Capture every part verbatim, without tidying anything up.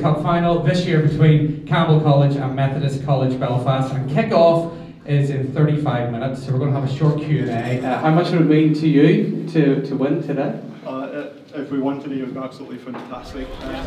Cup final this year between Campbell College and Methodist College Belfast, and kick-off is in thirty-five minutes, so we're going to have a short Q and A. Uh, how much would it mean to you to, to win today? Uh, if we won today, it would be absolutely fantastic. Uh,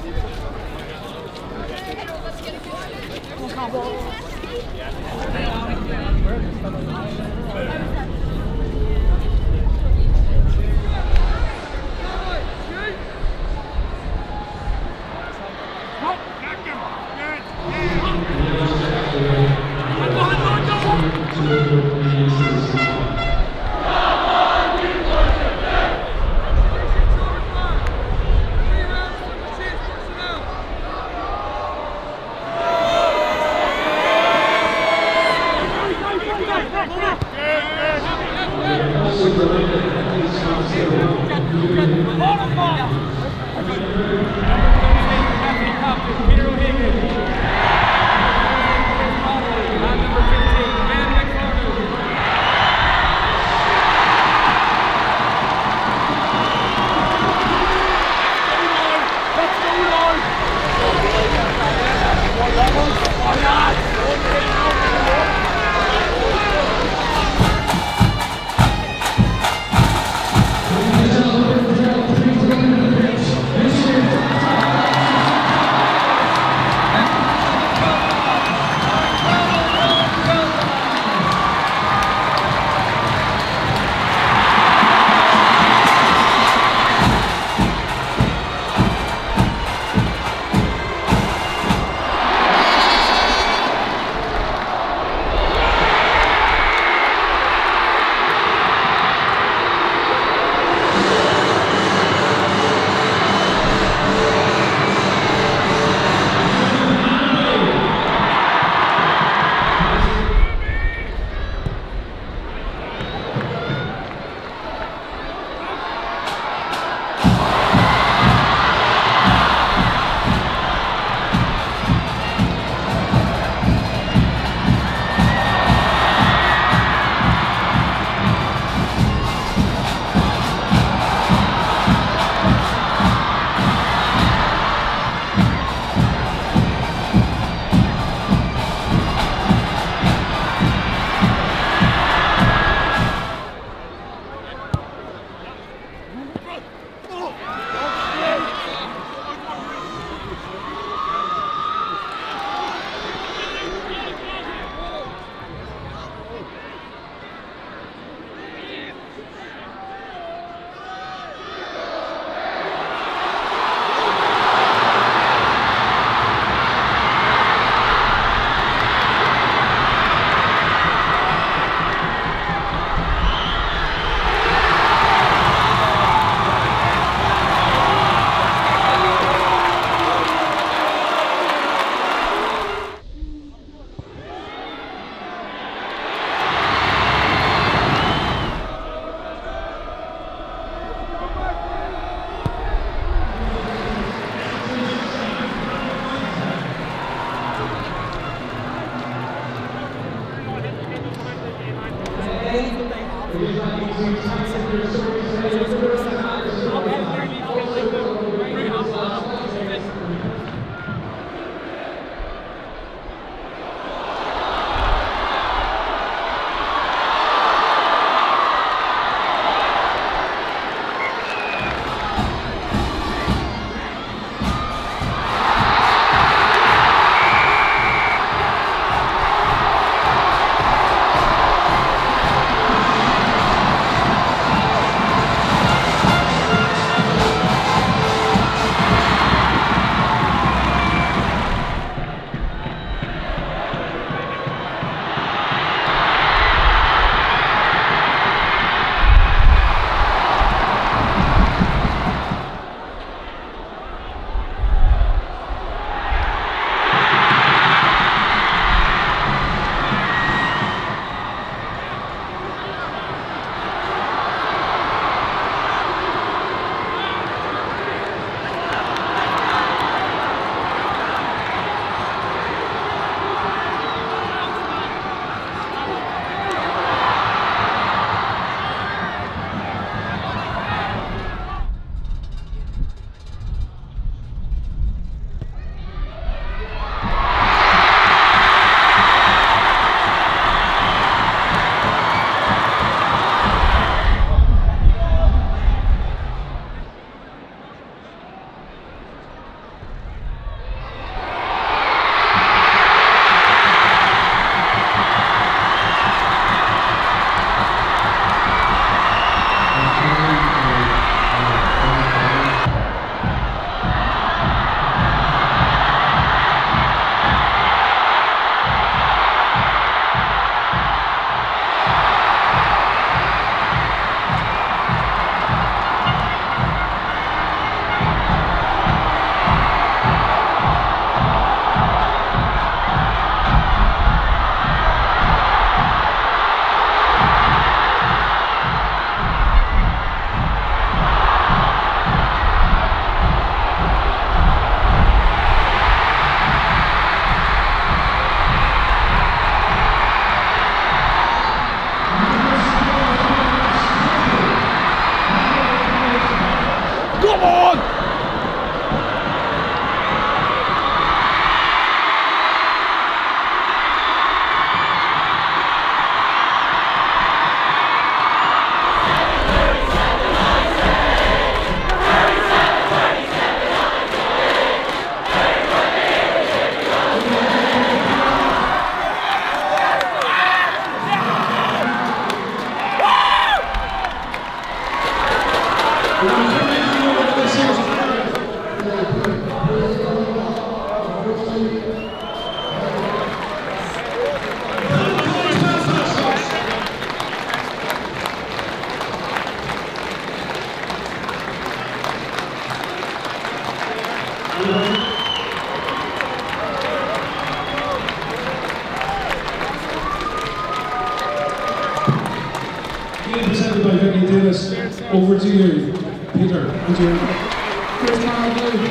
Presented by Vinnie Davis. Over to you, Peter. And you. Chris Marley.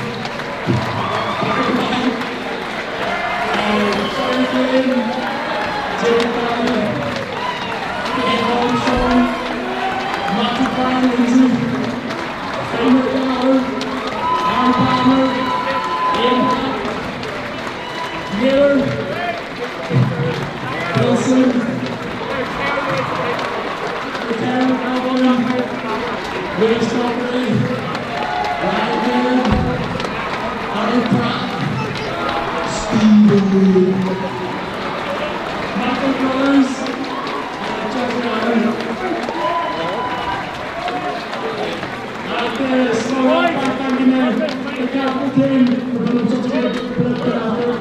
Sorry, Green. David Barry. Ian Armstrong. Matthew Barnes. Framer Gower. Aaron Palmer. Ian Miller. Wilson. Karen Alvin, Willie Strawberry, Ryan Baird, Aaron Pratt, Steve Michael Brothers, Jeffrey Allen. And the slow right back thanking the capital team for putting such a good put out there.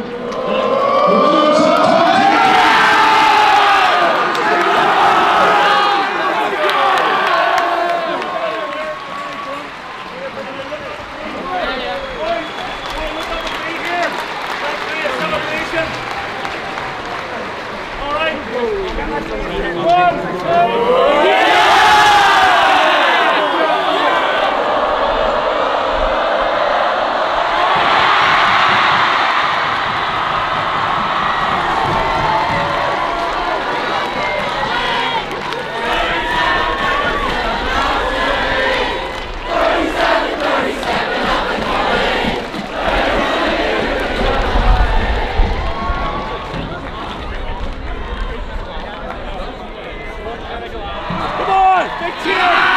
Big cheer!